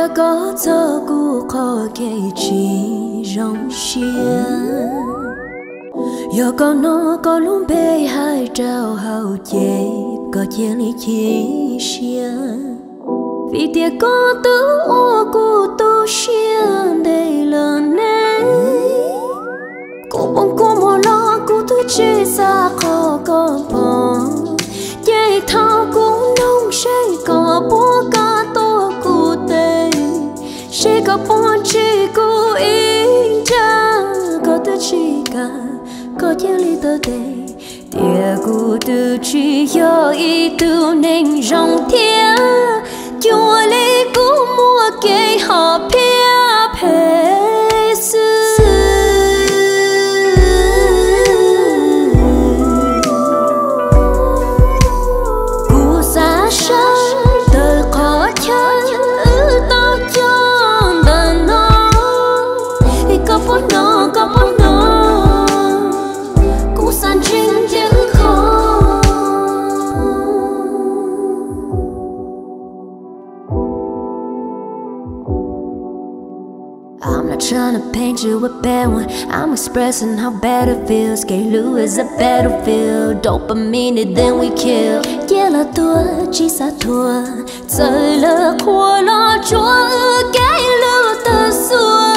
tia có cho cô khó kể chỉ rong xiên giờ con nó có lúc bê hai trao hào chế có chia ly chi xiên vì tia có tứ ô cô tô xiên đây là nấy cô bông cô mùa lo cô tu chế xa khó có bỏ dây thao cũng nông say có bố ca tô cô tê say có bố chỉ cô ý cha có tu chỉ cả có chia ly tơ tê tia cô tu chỉ do ý tu nên rong thiên chùa ly cô mua cây họ phía phê sư Trying to paint you a bad one. I'm expressing how bad it feels. Kể lũ is a battlefield. Dopamine it then we kill. Yeah là tua chỉ xa thua. Trời là khua lo chúa cái lũ ta xua.